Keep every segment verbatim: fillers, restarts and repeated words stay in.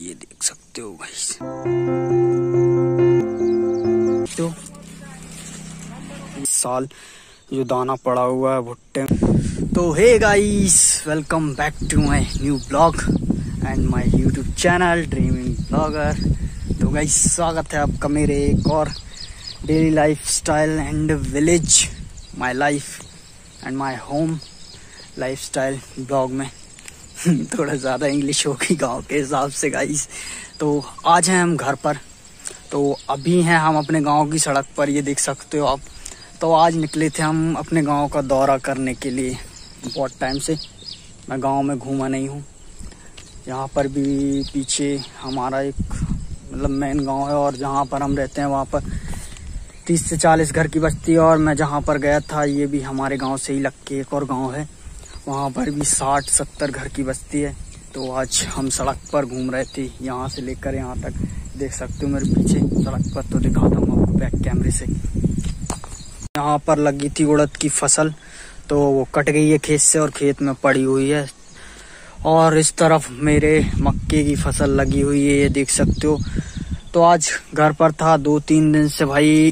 ये देख सकते हो गाइस। तो इस साल जो दाना पड़ा हुआ है भुट्टे। तो hey guys, welcome back to my new blog and my YouTube channel dreaming blogger. तो गाइस, स्वागत है आपका मेरे एक और daily lifestyle and village my life and my home lifestyle blog में। थोड़ा ज़्यादा इंग्लिश होगी गांव के हिसाब से गाइस। तो आज हैं हम घर पर। तो अभी हैं हम अपने गांव की सड़क पर, ये देख सकते हो आप। तो आज निकले थे हम अपने गांव का दौरा करने के लिए। बहुत टाइम से मैं गांव में घूमा नहीं हूँ। यहाँ पर भी पीछे हमारा एक मतलब मेन गांव है और जहाँ पर हम रहते हैं वहाँ पर तीस से चालीस घर की बस्ती है। और मैं जहाँ पर गया था ये भी हमारे गांव से ही लग के एक और गांव है, वहाँ पर भी साठ सत्तर घर की बस्ती है। तो आज हम सड़क पर घूम रहे थे, यहाँ से लेकर यहाँ तक। देख सकते हो मेरे पीछे सड़क पर, तो दिखाता हूँ आपको बैक कैमरे से। यहाँ पर लगी थी उड़द की फसल, तो वो कट गई है खेत से और खेत में पड़ी हुई है। और इस तरफ मेरे मक्के की फसल लगी हुई है, ये देख सकते हो। तो आज घर पर था, दो तीन दिन से भाई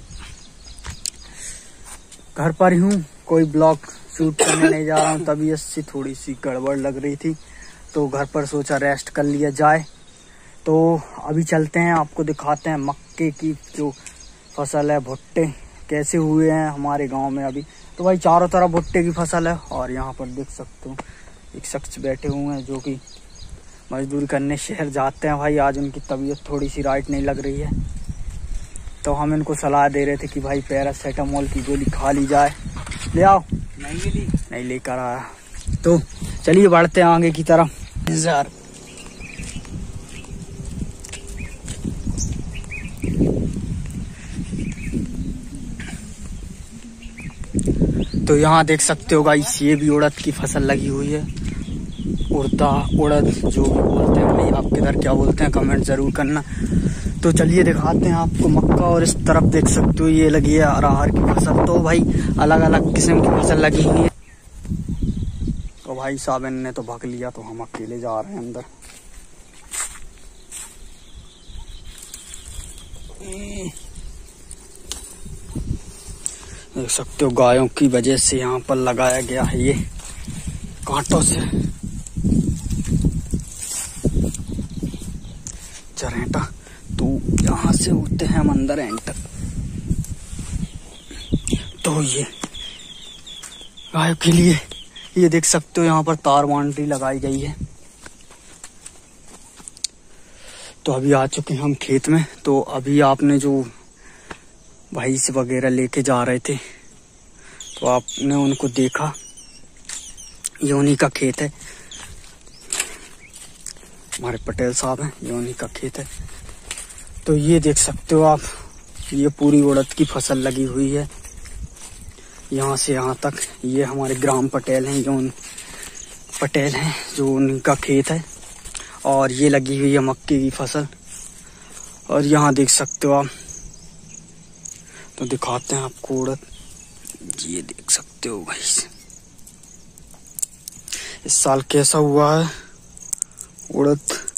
घर पर ही हूँ, कोई ब्लॉग शूट करने नहीं जा रहा हूँ। तबीयत सी थोड़ी सी गड़बड़ लग रही थी, तो घर पर सोचा रेस्ट कर लिया जाए। तो अभी चलते हैं, आपको दिखाते हैं मक्के की जो फसल है, भुट्टे कैसे हुए हैं हमारे गांव में अभी। तो भाई चारों तरफ भुट्टे की फसल है। और यहाँ पर देख सकते हो एक शख्स बैठे हुए हैं जो कि मजदूरी करने शहर जाते हैं। भाई आज उनकी तबीयत थोड़ी सी राइट नहीं लग रही है, तो हम इनको सलाह दे रहे थे कि भाई पैरासीटामोल की गोली खा ली जाए। ले आओ, नहीं ली, नहीं लेकर आया। तो चलिए बढ़ते हैं आगे की तरफ। यार तो यहाँ देख सकते हो गाइस, ये भी उड़द की फसल लगी हुई है। उड़दा उड़द जो भी बोलते हैं भाई, आप किधर क्या बोलते हैं कमेंट जरूर करना। तो चलिए दिखाते हैं आपको मक्का। और इस तरफ देख सकते हो ये लगी है अरहर की फसल। तो भाई अलग अलग किस्म की फसल लगी हुई है। तो भाई साहब ने तो भाग लिया, तो हम अकेले जा रहे हैं अंदर। देख सकते हो गायों की वजह से यहाँ पर लगाया गया है ये कांटों से चरेटा। तो यहाँ से उठते हैं हम अंदर एंटर। तो ये गायों के लिए ये देख सकते हो यहाँ पर तार बाउंड्री लगाई गई है। तो अभी आ चुके हैं हम खेत में। तो अभी आपने जो भैंस वगैरह लेके जा रहे थे, तो आपने उनको देखा, ये उन्हीं का खेत है। हमारे पटेल साहब हैं, ये उन्हीं का खेत है। तो ये देख सकते हो आप, ये पूरी उड़द की फसल लगी हुई है यहाँ से यहाँ तक। ये हमारे ग्राम पटेल हैं, जो उन पटेल हैं जो उनका खेत है। और ये लगी हुई है मक्के की फसल। और यहाँ देख सकते हो आप, तो दिखाते हैं आपको उड़द, ये देख सकते हो भाई इस साल कैसा हुआ है उड़द।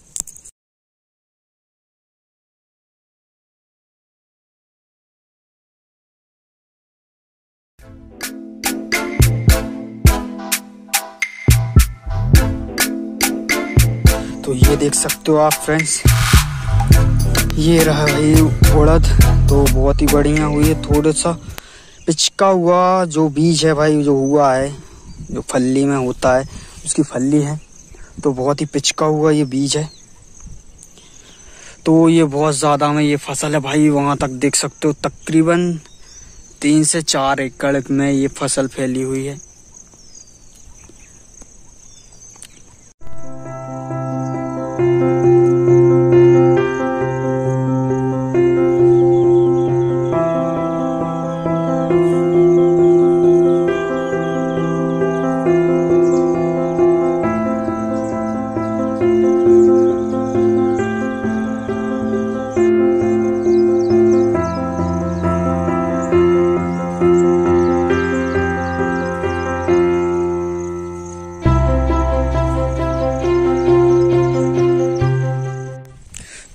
तो ये देख सकते हो आप फ्रेंड्स, ये रहा भाई उड़द। तो बहुत ही बढ़िया हुई है। थोड़ा सा पिचका हुआ जो बीज है भाई, जो हुआ है, जो फल्ली में होता है उसकी फल्ली है, तो बहुत ही पिचका हुआ ये बीज है। तो ये बहुत ज़्यादा में ये फसल है भाई। वहाँ तक देख सकते हो तकरीबन तीन से चार एकड़ में ये फसल फैली हुई है।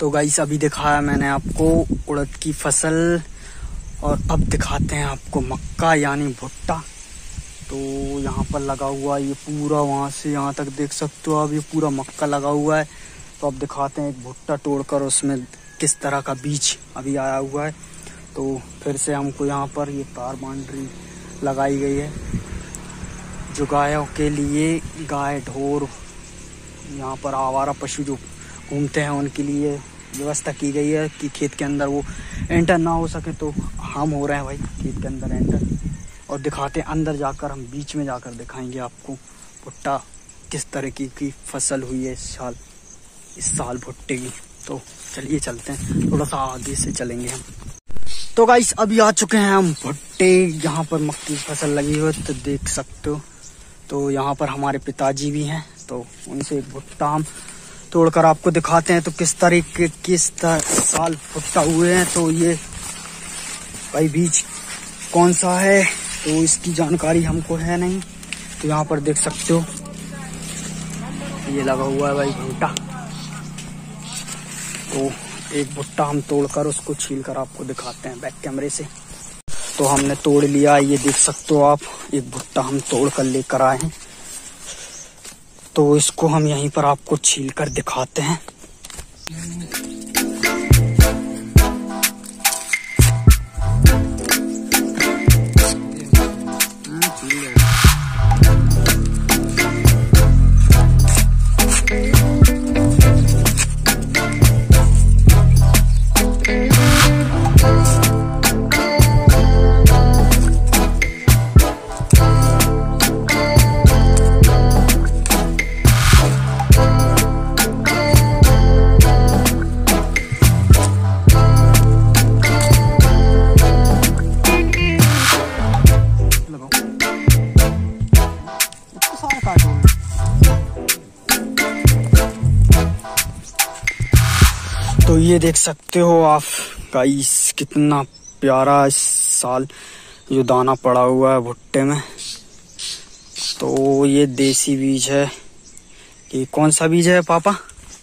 तो गाइस अभी दिखाया मैंने आपको उड़द की फसल और अब दिखाते हैं आपको मक्का यानी भुट्टा। तो यहाँ पर लगा हुआ ये पूरा, वहाँ से यहाँ तक देख सकते हो आप, ये पूरा मक्का लगा हुआ है। तो अब दिखाते हैं एक भुट्टा तोड़कर उसमें किस तरह का बीज अभी आया हुआ है। तो फिर से हमको यहाँ पर ये तार बाउंड्री लगाई गई है जो गायों के लिए, गाय ढोर यहाँ पर आवारा पशु जो घूमते हैं उनके लिए व्यवस्था की गई है कि खेत के अंदर वो एंटर ना हो सके। तो हम हो रहे हैं भाई खेत के अंदर एंटर और दिखाते हैं अंदर जाकर, हम बीच में जाकर दिखाएंगे आपको भुट्टा किस तरह की, की फसल हुई है इस साल इस साल भुट्टे की। तो चलिए चलते हैं, थोड़ा सा आगे से चलेंगे हम। तो गाइस अभी आ चुके हैं हम भुट्टे, यहाँ पर मक्की की फसल लगी हुई है तो देख सकते हो। तो यहाँ पर हमारे पिताजी भी हैं, तो उनसे एक भुट्टा हम तोड़कर आपको दिखाते हैं। तो किस तरीके किस साल भुट्टा हुए हैं, तो ये भाई बीज कौन सा है तो इसकी जानकारी हमको है नहीं। तो यहाँ पर देख सकते हो ये लगा हुआ है भाई भुट्टा। तो एक भुट्टा हम तोड़कर उसको छील कर आपको दिखाते हैं बैक कैमरे से। तो हमने तोड़ लिया, ये देख सकते हो आप, एक भुट्टा हम तोड़ कर लेकर आए हैं। तो इसको हम यहीं पर आपको छील कर दिखाते हैं। तो ये देख सकते हो आप गाइस कितना प्यारा इस साल जो दाना पड़ा हुआ है भुट्टे में। तो ये देसी बीज है, ये कौन सा बीज है पापा?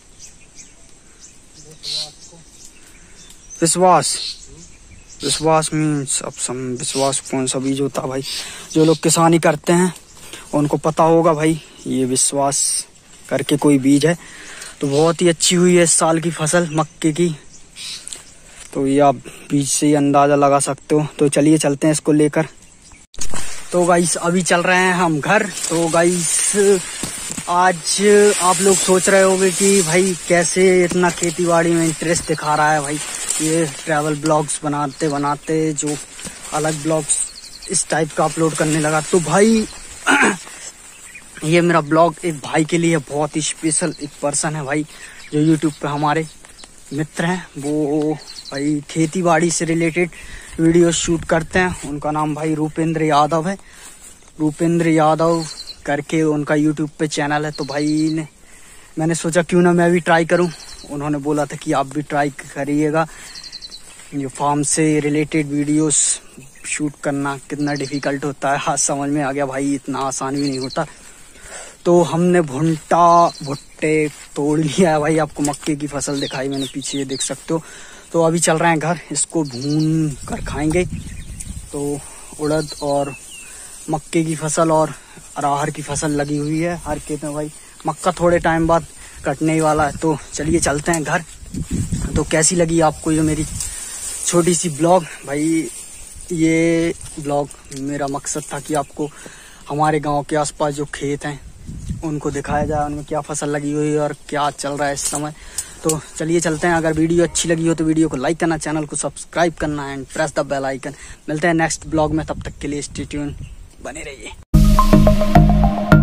विश्वास। विश्वास मीन्स अब सम विश्वास कौन सा बीज होता है भाई? जो लोग किसानी करते हैं उनको पता होगा भाई, ये विश्वास करके कोई बीज है। तो बहुत ही अच्छी हुई है इस साल की फसल मक्के की। तो ये आप बीज से ही अंदाजा लगा सकते हो। तो चलिए चलते हैं इसको लेकर। तो गाइस अभी चल रहे हैं हम घर। तो गाइस आज आप लोग सोच रहे होंगे कि भाई कैसे इतना खेती बाड़ी में इंटरेस्ट दिखा रहा है भाई, ये ट्रैवल ब्लॉग्स बनाते बनाते जो अलग ब्लॉग्स इस टाइप का अपलोड करने लगा। तो भाई ये मेरा ब्लॉग एक भाई के लिए बहुत ही स्पेशल एक पर्सन है भाई, जो यूट्यूब पे हमारे मित्र हैं। वो भाई खेती बाड़ी से रिलेटेड वीडियो शूट करते हैं। उनका नाम भाई रूपेंद्र यादव है, रूपेंद्र यादव करके उनका यूट्यूब पे चैनल है। तो भाई ने मैंने सोचा क्यों ना मैं भी ट्राई करूं। उन्होंने बोला था कि आप भी ट्राई करिएगा, जो फार्म से रिलेटेड वीडियोस शूट करना कितना डिफिकल्ट होता है। आज समझ में आ गया भाई, इतना आसान भी नहीं होता। तो हमने भुट्टा भुट्टे तोड़ लिया है भाई, आपको मक्के की फसल दिखाई मैंने पीछे, ये देख सकते हो। तो अभी चल रहे हैं घर, इसको भून कर खाएंगे। तो उड़द और मक्के की फसल और अरहर की फसल लगी हुई है हर खेत में भाई। मक्का थोड़े टाइम बाद कटने ही वाला है। तो चलिए चलते हैं घर। तो कैसी लगी आपको ये मेरी छोटी सी ब्लॉग भाई? ये ब्लॉग मेरा मकसद था कि आपको हमारे गांव के आसपास जो खेत हैं उनको दिखाया जाए, उनमें क्या फसल लगी हुई है और क्या चल रहा है इस समय। तो चलिए चलते हैं। अगर वीडियो अच्छी लगी हो तो वीडियो को लाइक करना, चैनल को सब्सक्राइब करना and press the bell icon. मिलते हैं नेक्स्ट ब्लॉग में, तब तक के लिए स्टे ट्यून बने रहिए।